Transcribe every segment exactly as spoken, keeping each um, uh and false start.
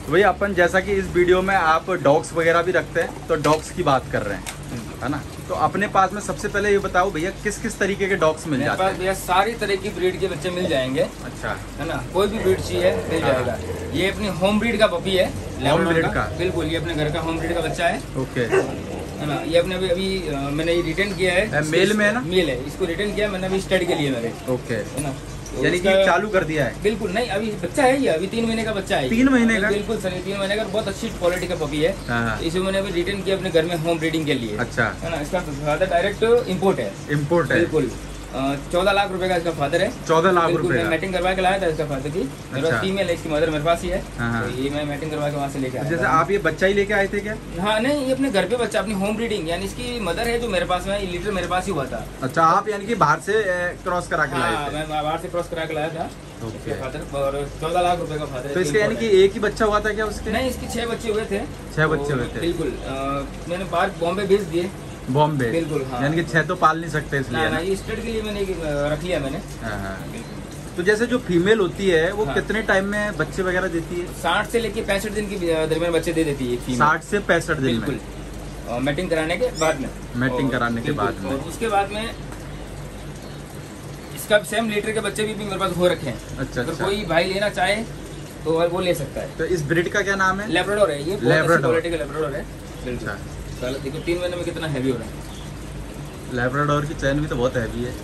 भैया अपन जैसा कि इस वीडियो में आप डॉग्स वगैरह भी रखते हैं, तो डॉग्स की बात कर रहे हैं, है ना। तो अपने पास में सबसे पहले ये बताओ भैया, किस किस तरीके के डॉग्स मिल जाते हैं? भैया सारी तरह की ब्रीड के बच्चे मिल जाएंगे। अच्छा, है ना, कोई भी ब्रीड चाहिए मिल जाएगा। ये अपनी होम ब्रीड का पपी है, होम ब्रीड का, बिल्कुल ये अपने घर का होम ब्रीड का बच्चा है। ओके, है ना। ये अपने अभी अभी मैंने ये रिटर्न किया है, मेल में है ना? मेल है, इसको रिटर्न किया मैंने अभी स्टड के लिए मेरे। ओके, है ना, यानी कि चालू कर दिया है? बिल्कुल नहीं, अभी बच्चा है ये, अभी तीन महीने का बच्चा है। तीन महीने का? बिल्कुल सर, तीन महीने का, बहुत अच्छी क्वालिटी का पपी है। इसे मैंने अभी रिटर्न किया अपने घर में होम ब्रीडिंग के लिए। अच्छा, है ना। इसका फादर डायरेक्ट इम्पोर्ट है। इम्पोर्ट है, बिल्कुल। चौदह लाख रुपए का इसका फादर है। चौदह लाख रुपए का मैटिंग करवा के लाया था इसका फादर की। मेरे पास फीमेल है, इसकी मदर मेरे पास ही है। हाँ। तो ये मैं मैटिंग करवा के वहाँ से लेके आया। जैसे आप ये बच्चा ही लेके आए थे क्या? हाँ नहीं, ये अपने घर पे बच्चा, अपनी होम ब्रीडिंग, यानी इसकी मदर है जो मेरे पास में, लीटर मेरे पास ही हुआ था। अच्छा, आप यानी कि बाहर से क्रॉस करा के लाए थे? मैं बाहर से क्रॉस करा के लाया था फादर, और चौदह लाख रुपए का फादर। तो इसका यानी कि एक ही बच्चा हुआ था क्या उसके? नहीं, इसके छह बच्चे हुए थे। छह बच्चे हुए थे? बिल्कुल। मैंने बाहर बॉम्बे भेज दिए। बॉम्बे? बिल्कुल, हाँ। यानी कि छह तो पाल नहीं सकते इसलिए ना, ना, ये स्टड के लिए मैंने रख लिया मैंने। हाँ, हाँ। तो जैसे जो फीमेल होती है वो हाँ। कितने टाइम में बच्चे वगैरह देती है? साठ से लेके पैंसठ दिन के दरमियान बच्चे दे देती है। साठ से पैंसठ दिन में, और मैटिंग कराने के बाद में। मैटिंग कराने के बाद में, और उसके बाद में इसका सेम लीटर के बच्चे भी, भी मेरे पास हो रखे हैं। अच्छा, अगर अच्छा। कोई भाई लेना चाहे तो वो ले सकता है। तो इस ब्रीड का क्या नाम है? लैब्राडोर है ये, क्वालिटी का लैब्राडोर है। अच्छा, चलो देखो तीन महीने में कितना हैवी हो रहा है। लैब्राडोर की चैन भी तो बहुत हैवी है।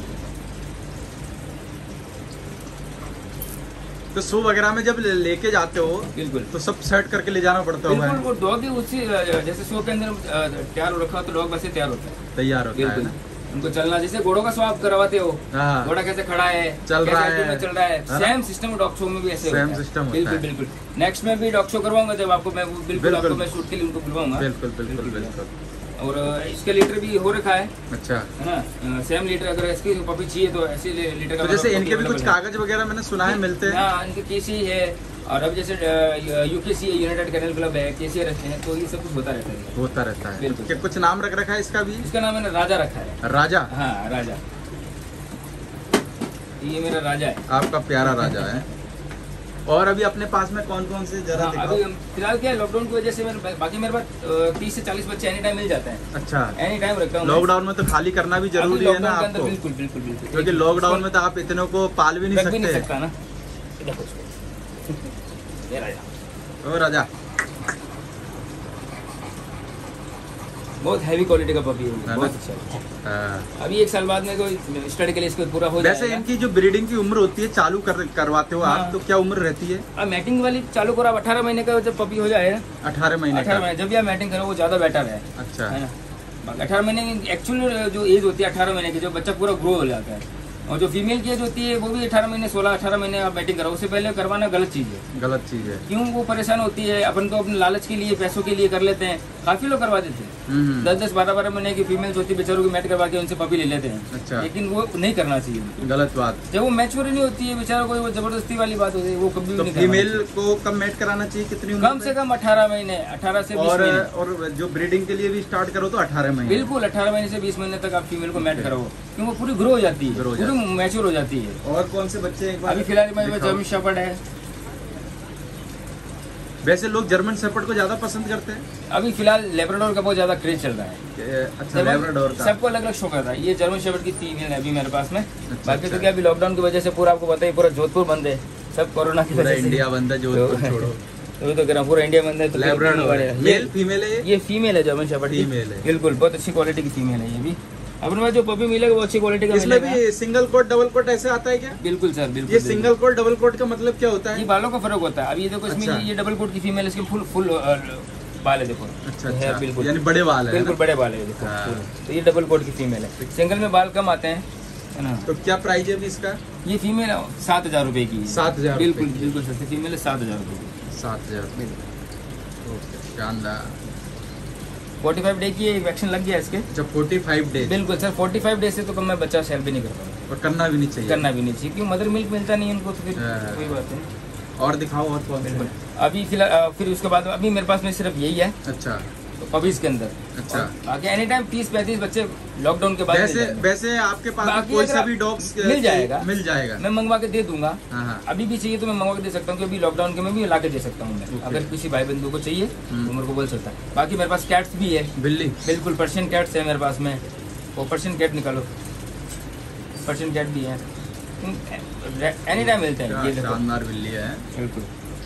तो शो वगैरह में जब लेके जाते हो, बिल्कुल, तो सब सेट करके ले जाना पड़ता है? बिल्कुल, वो डॉग ही उसी जैसे शो के अंदर तैयार रखा हो तो डॉग वैसे तैयार होता है, तैयार होता है ना? उनको चलना, जैसे घोड़ों का स्वाप करवाते हो, घोड़ा कैसे खड़ा है, चल रहा है, चल रहा है, सेम सिस्टम डॉग शो में भी ऐसे सेम सिस्टम होता है। बिल्कुल बिल्कुल। नेक्स्ट में भी डॉग शो करवाऊंगा जब आपको, मैं बिल्कुल आपको मैं शूट के लिए उनको बुलवाऊंगा। बिल्कुल बिल्कुल बिल्कुल। और इसका लीटर भी हो रखा है। अच्छा, है ना, सेम लीटर, अगर इसकी पपी चाहिए तो ऐसे लीटर का। तो जैसे इनके भी कुछ कागज वगैरह मैंने सुना है मिलते हैं? हाँ, इनके केसी है, और अब जैसे यूकेसी है, यूनाइटेड कैनल क्लब है, केसी रखते हैं, तो ये सब कुछ होता रहता है। होता रहता है, बिल्कुल। कुछ नाम रख रखा है इसका भी? इसका नाम मैंने राजा रखा है। राजा? हाँ, राजा, ये मेरा राजा है। आपका प्यारा राजा है। और अभी अपने पास में कौन कौन से जरा हाँ, अभी फिलहाल क्या है, लॉकडाउन की वजह से मेरे बाकी मेरे पास तीस से चालीस बच्चे एनी टाइम मिल जाते हैं। अच्छा, एनी टाइम रखता हूँ। लॉकडाउन में तो खाली करना भी जरूरी है ना आपको? बिल्कुल बिल्कुल बिल्कुल, क्योंकि लॉकडाउन में तो आप इतनों को पाल भी नहीं सकते सकता ना। ओ राजा, बहुत हैवी क्वालिटी का पपी है, बहुत अच्छा। अभी एक साल बाद में कोई स्टडी के लिए इसको पूरा हो जाएगा। वैसे इनकी जो ब्रीडिंग की उम्र होती है, चालू कर, करवाते हो हाँ। आप, तो क्या उम्र रहती है? अब मैटिंग वाली चालू करो, अठारह महीने का जब पपी हो जाए। अठारह महीने अठारह महीने जब भी आप मैटिंग करो वो ज्यादा बेटर है। अच्छा, है ना। अठारह महीने की एक्चुअल जो एज होती है, अठारह महीने की, जो बच्चा पूरा ग्रो हो जाता है। और जो फीमेल की एज होती है वो भी अठारह महीने, सोलह अठारह महीने आप बैटिंग करो, उससे पहले करवाना गलत चीज है। गलत चीज है। क्यों? वो परेशान होती है, अपन तो अपने लालच के लिए, पैसों के लिए कर लेते हैं। काफी लोग करवा देते हैं, दस दस बारह बारह महीने की फीमेल्स होती है, बेचारों की मैट करवा के उनसे पपी ले लेते हैं। अच्छा, लेकिन वो नहीं करना चाहिए, गलत बात। जब वो मैच्योर नहीं होती है बेचारा, कोई वो जबरदस्ती वाली बात होती है, वो कभी तो नहीं। फीमेल को कब मैट कराना चाहिए, कितनी उम्र? कम से कम अठारह महीने, अठारह से और, और जो ब्रीडिंग के लिए भी स्टार्ट करो तो अठारह महीने? बिल्कुल, अठारह महीने से बीस महीने तक आप फीमेल को मैट कराओ, क्योंकि वो पूरी ग्रो हो जाती है, पूरी मैच्योर हो जाती है। और कौन से बच्चे एक बार? अभी फिलहाल में जर्मन शेफर्ड है। वैसे लोग जर्मन शेफर्ड को ज्यादा पसंद करते हैं। अभी फिलहाल लैब्राडोर का बहुत ज्यादा क्रेज चल रहा है। अच्छा, लैब्राडोर का सबको अलग अलग शौक आता है। ये जर्मन शेफर्ड की फीमेल है अभी मेरे पास में। बाकी तो क्या, अभी लॉकडाउन की वजह से पूरा आपको पता है, पूरा जोधपुर बंद है, सब कोरोना की वजह से। इंडिया बंद है, जोधपुर छोड़ो। तो तो कह रहा पूरा इंडिया बंद है। तो लैब्राडोर मेल फीमेल है? ये फीमेल है, जर्मन शेफर्ड फीमेल है, बिल्कुल बहुत अच्छी क्वालिटी की फीमेल है। ये भी अपने पास जो पपी मिलेगा वो अच्छी क्वालिटी का मिलेगा। इसमें भी सिंगल कोट डबल कोट ऐसे आता है क्या? बिल्कुल सर, बिल्कुल। ये सिंगल कोट डबल कोट का मतलब क्या होता है? ये बालों का फर्क होता है। अभी ये देखो, इसमें अच्छा। ये डबल कोट की फीमेल, इसके फुल फुल बाल है, देखो। अच्छा, अच्छा, बिल्कुल, यानी बड़े बाल है, बिल्कुल बड़े बाल है, देखो। तो ये डबल कोट की फीमेल है, सिंगल में बाल कम आते हैं, है ना। तो क्या प्राइस है इसका? ये फीमेल सात हजार रूपए की। सात हजार बिल्कुल बिल्कुल सस्ती फीमेल है, सात हजार रूपए की। सात हजार शानदार। पैंतालीस डे की वैक्सीन लग गया इसके। अच्छा, पैंतालीस डे? बिल्कुल सर, पैंतालीस डे से तो कम मैं बच्चा सेल भी नहीं कर पाऊंगा। और करना भी नहीं चाहिए? करना भी नहीं चाहिए, क्यों? मदर मिल्क मिलता नहीं है उनको, तो फिर कोई बात नहीं। और दिखाओ और कौन से? अभी फिलहाल फिर उसके बाद अभी मेरे पास में सिर्फ यही है। अच्छा, तो पपीज के अंदर। अच्छा। और बाकी एनी टाइम तीस पैंतीस बच्चे लॉकडाउन के बाद मिल वैसे जाएंगे। वैसे आपके पास बाकी कोई अगर सा आप- भी डॉग्स मिल जाएगा मिल जाएगा मैं मंगवा के दे दूंगा। हाँ हाँ। अभी भी चाहिए तो मैं मंगवा के दे सकता हूँ, क्योंकि लॉकडाउन के में भी ला के दे सकता हूँ मैं। Okay. अगर किसी भाई बंधु को चाहिए तो मेरे को बोल सकता है। बाकी मेरे पास कैट्स भी है, बिल्ली। बिल्कुल पर्शियन कैट्स है मेरे पास में। वो पर्शियन कैट निकालो, पर्शियन कैट भी है, एनी टाइम मिलते हैं। ये देखो शानदार बिल्ली है। बिल्कुल,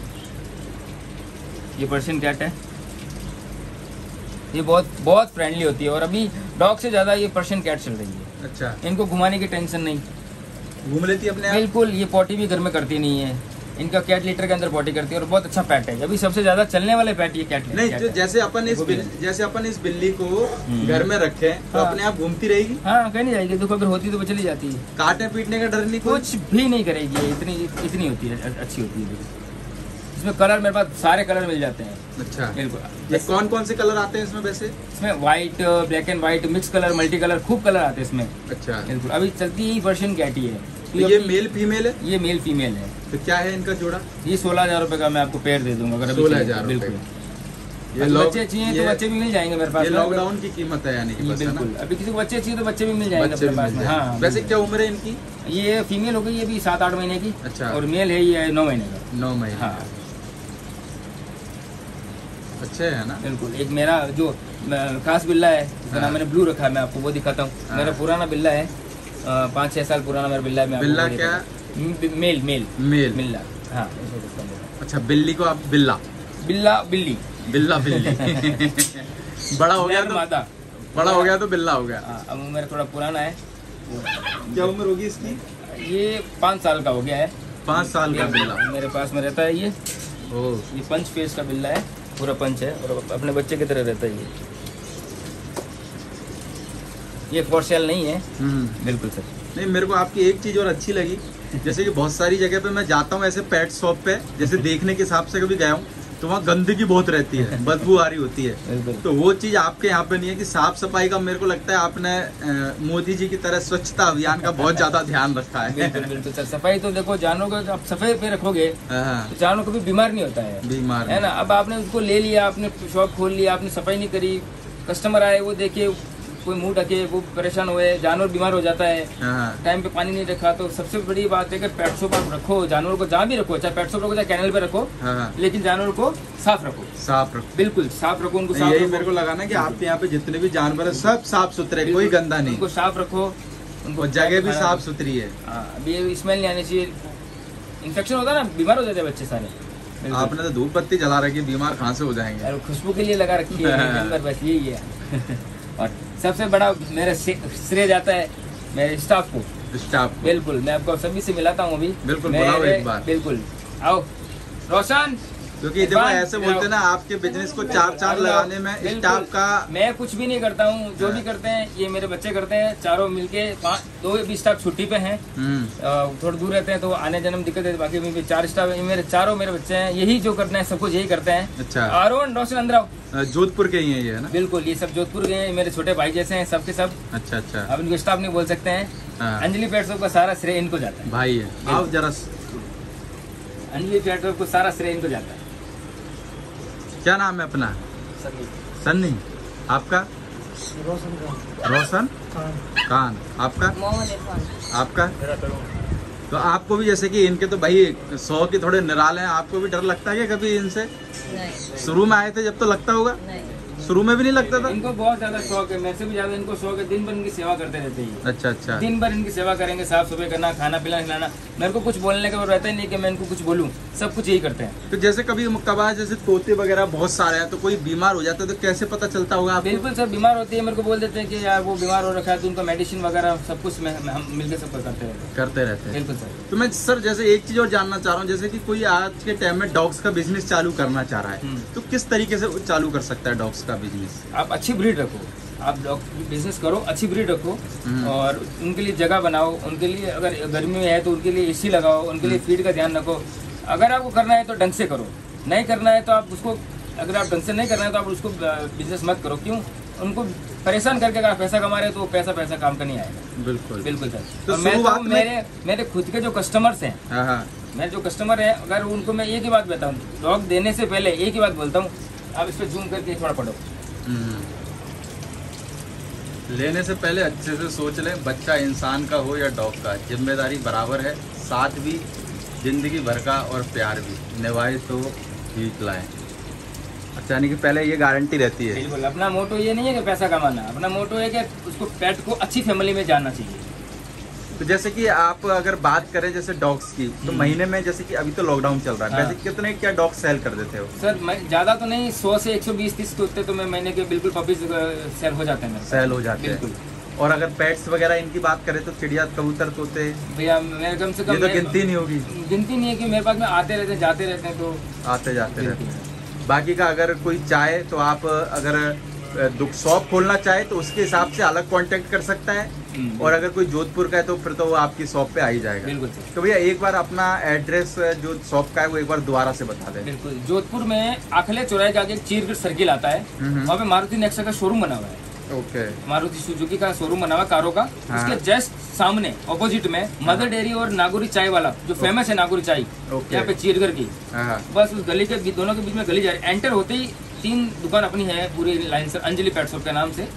ये पर्शियन कैट है, ये बहुत बहुत फ्रेंडली होती है। और अभी डॉग से ज्यादा ये पर्शियन कैट चल रही है। अच्छा। इनको घुमाने की टेंशन नहीं, घूम लेती है अपने आप? बिल्कुल। ये पॉटी भी घर में करती नहीं है, इनका कैट लीटर के अंदर पॉटी करती है और बहुत अच्छा पैट है। अभी सबसे ज्यादा चलने वाले पैट ये कैट नहीं, कैट जो है। जैसे अपन इस वो भी बिल, जैसे अपन इस बिल्ली को हम्म। घर में रखे तो हाँ। अपने आप घूमती रहेगी? हाँ, कहीं नहीं जाएगी। देखो अगर होती तो वो चली जाती है, काटने पीटने का डर नहीं कोई? कुछ भी नहीं करेगी ये, इतनी इतनी होती है, अच्छी होती है। देखो इसमें कलर मेरे पास सारे कलर मिल जाते हैं। अच्छा। बिल्कुल। ये कौन कौन से कलर आते हैं इसमें वैसे? इसमें white, black and white, mix colour, multi colour, खूब कलर आते हैं इसमें। अच्छा। बिल्कुल। अभी चलती ही पर्शियन कैट ही है। तो ये मेल फीमेल है? ये मेल फीमेल है। तो क्या है इनका जोड़ा? ये सोलह हजार रुपए का मैं आपको पेड़ दे दूंगा अगर अभी सोलह चाहिए। हजार बिल्कुल। ये बाकी लॉक- बच्चे चाहिए ये- तो बच्चे भी मिल जाएंगे मेरे पास ये में। लॉकडाउन की कीमत है यानी कि ये बस, है ना? बिल्कुल। अभी किसी को बच्चे चाहिए तो बच्चे भी मिल जाएंगे बच्चे अपने भी पास मिल में। जाएंगे। हाँ, वैसे क्या उम्र है इनकी? ये फीमेल हो गई, ये भी सात आठ महीने की। अच्छा। और मेल है ये नौ महीने का। नौ महीने। हाँ अच्छे है ना? बिल्कुल। एक मेरा जो अ, खास बिल्ला है, जिसका हाँ। नाम मैंने ब्लू रखा है, मैं आपको वो दिखाता हूँ। हाँ। मेरा पुराना बिल्ला है, अ, पाँच छह साल पुराना मेरा बिल्ला है। मैं आपको बिल्ला वो दिखाता हूँ। म- मेल मेल मेल। बिल्ला। हाँ ऐसे उसका नाम है। अच्छा, बिल्ली को आप बिल्ला बिल्ला बिल्ली बिल्ला बिल्ली बड़ा हो गया नर तो मादा। बड़ा हो गया तो बिल्ला हो गया। हाँ, अब वो मेरा थोड़ा पुराना है। क्या उम्र होगी इसकी? ये पाँच साल का हो गया है। पाँच साल का बिल्ला। मेरे पास में रहता है ये। ओ, ये पंच फेस का बिल्ला है, पूरा पंच है और अपने बच्चे की तरह रहता है ये। ये फॉर सेल नहीं है। हम्म। बिल्कुल सर। नहीं, मेरे को आपकी एक चीज और अच्छी लगी, जैसे कि बहुत सारी जगह पे मैं जाता हूँ ऐसे पेट शॉप पे, जैसे देखने के हिसाब से कभी गया हूँ तो वहाँ गंदगी बहुत रहती है, बदबू आ रही होती है। बिल्कुल। तो वो चीज आपके यहाँ पे नहीं है कि साफ सफाई का, मेरे को लगता है आपने अ, मोदी जी की तरह स्वच्छता अभियान का बहुत ज्यादा ध्यान रखा है। बिल्कुल बिल्कुल सर। सफाई तो देखो, जानवरों को आप सफाई पे रखोगे हाँ, तो जानवर कभी बीमार नहीं होता है, बीमार है ना। अब आपने उसको ले लिया, आपने शॉप खोल लिया, आपने सफाई नहीं करी, कस्टमर आए वो देखे कोई मुंह ढके, वो परेशान हुए, जानवर बीमार हो जाता है। हाँ, टाइम पे पानी नहीं रखा। तो सबसे बड़ी बात है कि पेट शॉप आप रखो, जानवरों को जहाँ भी रखो, चाहे पेट शॉप रखो चाहे कैनल पे रखो, हाँ, लेकिन जानवरों को साफ रखो। साफ रखो। बिल्कुल साफ रखो उनको, नहीं, साफ यही रखो। मेरे को लगा ना कि आपके यहाँ पे जितने भी जानवर है सब साफ सुथरे, कोई बिल्कुल, गंदा नहीं, उनको साफ रखो, उनको और जगह भी खाना- साफ सुथरी है। हाँ, अभी स्मेल नहीं आनी चाहिए। इन्फेक्शन होता है ना, बीमार हो जाते हैं बच्चे सारे। बिल्कुल। आपने तो धूप बत्ती जला रखी, बीमार कहाँ से हो जाएंगे? और खुशबू के लिए लगा रखी है दिन भर, बस यही है। और सबसे बड़ा मेरा श्रेय जाता है मेरे स्टाफ को। स्टाफ को। बिल्कुल, मैं आपको सभी से मिलाता हूँ अभी। बिल्कुल, मेरे- बुलाओ एक बार। बिल्कुल आओ रोशन। क्योंकि देखो इरफान, ऐसे बोलते हैं ना, आपके बिजनेस को चार चांद लगाने में बिल्कुल। स्टाफ का। मैं कुछ भी नहीं करता हूँ, जो भी करते हैं ये मेरे बच्चे करते हैं, चारों मिलके। पाँच दो भी स्टाफ छुट्टी पे हैं, हम्म। अ, थोड़ा दूर रहते हैं तो आने जन्म दिक्कत है। बाकी भी चार स्टाफ है, मेरे चारों मेरे बच्चे हैं, यही जो करते हैं सब कुछ यही करते हैं। अच्छा। आरोन रोशन अंदर आओ। अ, जोधपुर के ही है ये, है ना? बिल्कुल, ये सब जोधपुर के हैं, मेरे छोटे भाई जैसे हैं सबके सब। अच्छा अच्छा। अब इनको स्टाफ नहीं बोल सकते हैं। हाँ। अंजलि पेट शॉप का सारा श्रेय इनको जाता है। भाई है, आओ जरा। अंजलि पेट शॉप को सारा श्रेय इनको जाता है। क्या नाम है अपना? सन्नी। आपका? रोशन खान। आपका? आपका? तो आपको भी जैसे कि इनके तो भाई सौ के थोड़े निराले हैं, आपको भी डर लगता है क्या कभी इनसे? नहीं शुरू में आए थे जब तो लगता होगा, नहीं शुरू में भी नहीं लगता था? इनको बहुत ज्यादा शौक है, मेरे से भी ज्यादा इनको शौक है। दिन भर इनकी सेवा करते रहते हैं। अच्छा अच्छा। दिन भर इनकी सेवा करेंगे, साफ सफाई करना, खाना पिलाना खिलाना। मेरे को कुछ बोलने का वो रहता ही नहीं कि मैं इनको कुछ बोलूं, सब कुछ यही करते हैं। तो जैसे कभी कभार जैसे तोते वगैरह बहुत सारे हैं, तो कोई बीमार हो जाता है तो कैसे पता चलता होगा आपको? बिल्कुल सर, बीमार होती है, मेरे को बोल देते हैं कि यार वो बीमार हो रखा है, तो उनका मेडिसिन वगैरह सब कुछ मैं- हम मिलकर सब कुछ करते रहते हैं। करते रहते हैं। बिल्कुल सर। तो मैं सर जैसे एक चीज और जानना चाह रहा हूँ, जैसे कि कोई आज के टाइम में डॉग्स का बिजनेस चालू करना चाह रहा है, हम्म। तो किस तरीके से वो चालू कर सकता है डॉग्स का बिजनेस? आप अच्छी ब्रीड रखो, आप डॉग बिजनेस करो, अच्छी ब्रीड रखो हम्म। और उनके लिए जगह बनाओ। उनके लिए अगर गर्मी में है तो उनके लिए एसी लगाओ, उनके लिए फीड का ध्यान रखो। अगर आपको करना है तो ढंग से करो, नहीं करना है तो आप उसको, अगर आप ढंग से नहीं करना है तो आप उसको बिजनेस मत करो। क्यों? उनको परेशान करके अगर आप पैसा कमा रहे हो तो वो पैसा पैसा काम का नहीं आएगा। बिल्कुल बिल्कुल सर। तो और मैं तो शुरुआत में- मेरे मेरे खुद के जो कस्टमर्स हैं, हाँ हाँ। मेरे जो कस्टमर है, अगर उनको मैं एक ही बात बताऊँ, डॉग देने से पहले एक ही बात बोलता हूँ, आप इस पर जूम करके थोड़ा पढ़ो। लेने से पहले अच्छे से सोच लें, बच्चा इंसान का हो या डॉग का, जिम्मेदारी बराबर है, साथ भी जिंदगी भर का और प्यार भी निभाए तो ठीक लाए। अच्छा, यानी कि पहले ये गारंटी रहती है। बिल्कुल, अपना मोटो ये नहीं है कि पैसा कमाना, अपना मोटो है कि उसको पेट को अच्छी फैमिली में जाना चाहिए। तो जैसे कि आप अगर बात करें जैसे डॉग्स की, तो महीने में जैसे कि अभी तो लॉकडाउन चल रहा है, हाँ। वैसे कितने क्या डॉग सेल कर देते हो? सर मैं ज्यादा तो नहीं, सौ से एक सौ बीस तीस कुत्ते तो मैं महीने के बिल्कुल पपीज सेल हो जाते हैं। सेल हो जाते हैं। और अगर पेट्स वगैरह इनकी बात करें तो चिड़िया, कबूतर, तोते, भैया मेरे कम से कम ये तो गिनती नहीं होगी। गिनती नहीं है कि मेरे पास में आते रहते हैं जाते रहते हैं, तो आते जाते रहते हैं। बाकी का अगर कोई चाहे तो आप अगर दुख शॉप खोलना चाहे तो उसके हिसाब से अलग कांटेक्ट कर सकता है, और अगर कोई जोधपुर का है तो फिर तो वो आपकी शॉप पे आ ही जाएगा। बिल्कुल। तो भैया एक बार अपना एड्रेस जो शॉप का है वो एक बार दोबारा से बता दें। बिल्कुल, जोधपुर में आखले चौराहे के आगे चीरगढ़ सर्किल आता है, वहाँ पे मारुति नेक्सा का शोरूम बना हुआ है। ओके। मारुति सुजुकी का शोरूम बना हुआ कारों का। हाँ। उसके जस्ट सामने ऑपोजिट में मदर डेयरी और नागौरी चाय वाला जो फेमस है, नागौरी चाय यहाँ पे चीरगढ़ की। हाँ। बस उस गली के दोनों के बीच में गली जा रही है, एंटर होते ही तीन दुकान अपनी है पूरी लाइन से, अंजलि पेट शॉप के नाम से।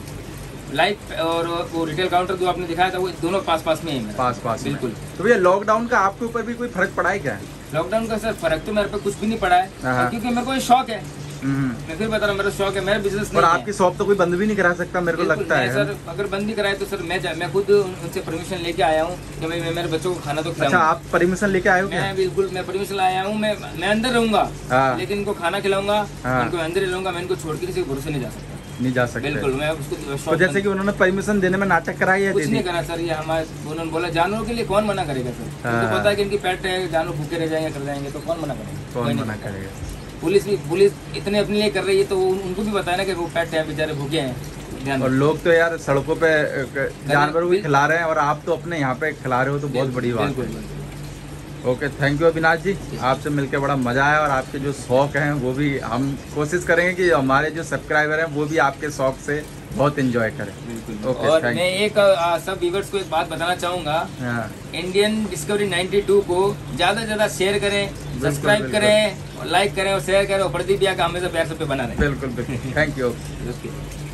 लाइफ और वो रिटेल काउंटर जो आपने दिखाया था वो दोनों पास पास में है। पास पास बिल्कुल। तो भैया लॉकडाउन का आपके ऊपर भी कोई फर्क पड़ा है क्या? लॉकडाउन का सर फर्क तो मेरे पे कुछ भी नहीं पड़ा है, क्योंकि मेरे को ये शौक है। मैं फिर बता रहा हूँ, मेरा शौक है, मेरा बिजनेस नहीं है। और आपकी शॉप तो कोई बंद भी नहीं करा सकता मेरे को लगता है। सर अगर बंद भी कराए तो सर मैं मैं खुद उनसे परमिशन लेके आया हूँ कि मैं मेरे बच्चों को खाना तो खिलाऊं। अच्छा, आप परमिशन लेके आए हो? मैं बिल्कुल मैं परमिशन लाया हूँ, मैं मैं अंदर रहूंगा, लेकिन इनको खाना खिलाऊंगा, इनको अंदर ही रहूंगा, मैं इनको छोड़ के किसी के भरोसे नहीं जा सकता। नहीं जा सकते। बिल्कुल, मैं उसको तो जैसे कि उन्होंने परमिशन देने में नाटक कराई है? कुछ नहीं करा सर, ये हमारे उन्होंने बोला जानवरों के लिए कौन मना करेगा सर, उनको पता है कि इनकी पेट है, जानवर भूखे रह जाएंगे कर जाएंगे, तो कौन मना करेगा? कौन मना करेगा? पुलिस भी पुलिस इतने अपने लिए कर रही है तो उनको भी बताया ना कि वो पेट है, बेचारे भूखे हैं। और लोग तो यार सड़कों पे जानवरों को खिला रहे हैं और आप तो अपने यहाँ पे खिला रहे हो, तो बहुत बड़ी बात है। Okay, thank you Avinash ji, आपसे मिलकर बड़ा मजा आया। और आपके जो शौक हैं वो भी हम कोशिश करेंगे कि हमारे जो सब्सक्राइबर हैं वो भी आपके शौक से बहुत एंजॉय करें। ओके, और मैं एक आ, सब व्यूअर्स को एक बात बताना चाहूँगा, इंडियन डिस्कवरी नाइन्टी टू को ज़्यादा से ज़्यादा शेयर करें, सब्सक्राइब करें, लाइक करें और शेयर करें, और प्रदीप भैया का हमेशा प्यार सब पे बना रहे। बिल्कुल बिल्कुल, थैंक यू।